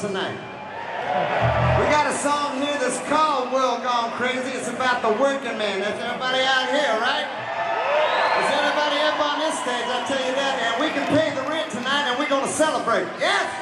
tonight. We got a song here that's called World Gone Crazy. It's about the working man. That's everybody out here, right? Is everybody up on this stage? I tell you that. And we can pay the rent tonight and we're going to celebrate. Yes?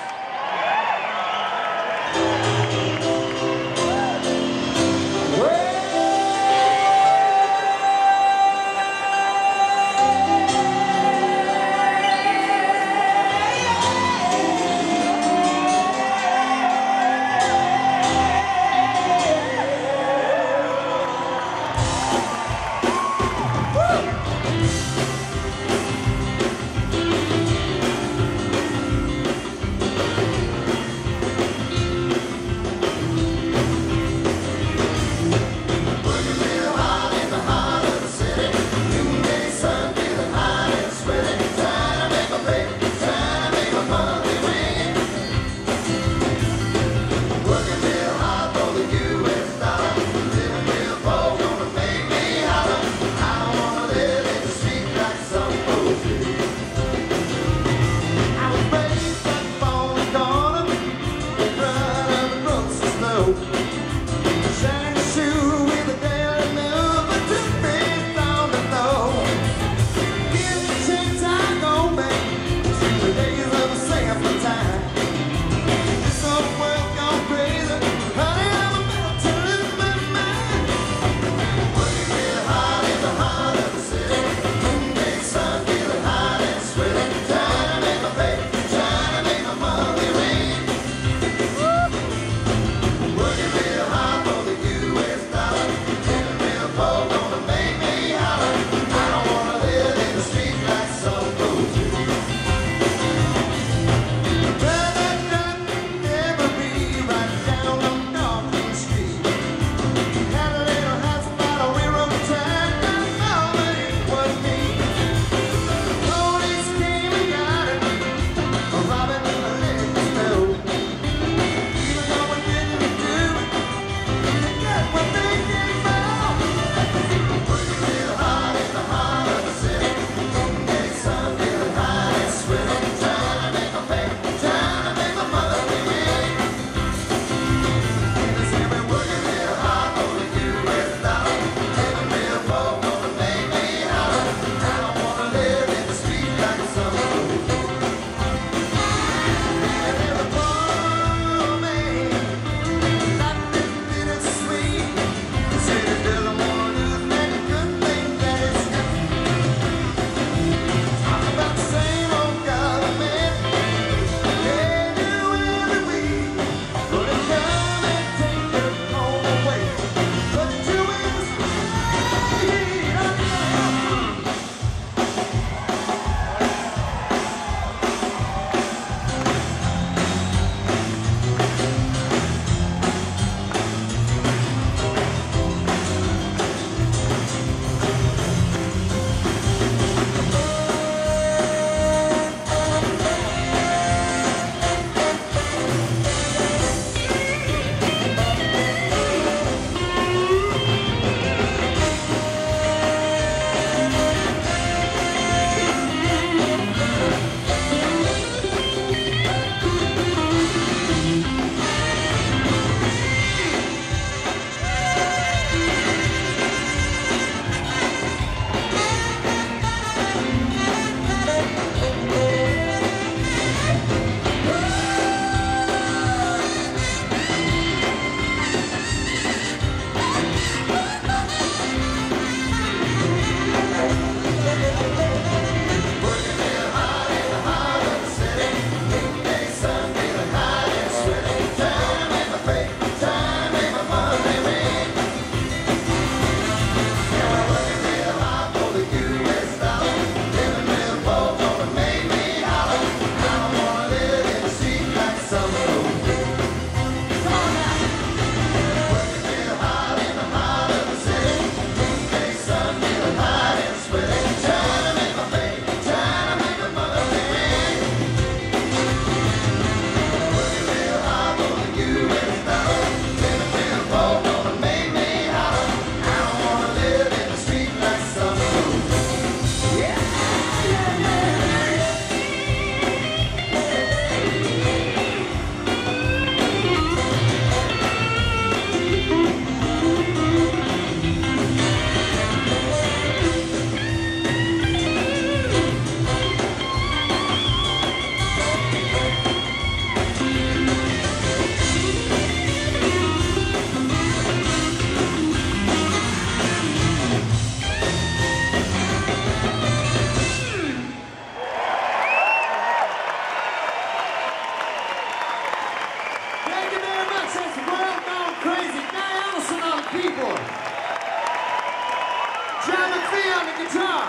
on the guitar.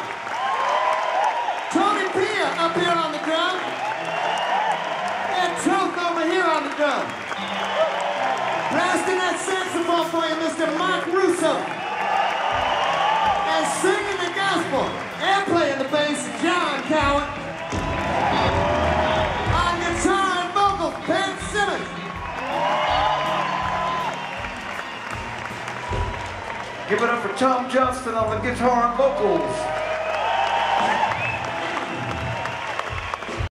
Tony Pia up here on the drum. And Toke over here on the drum. Blasting that saxophone for you, Mr. Mark Russo. And singing the gospel and playing the bass, John Cowan. On guitar and vocals, Pat Simmons. Give it up for Tom Johnston on the guitar and vocals.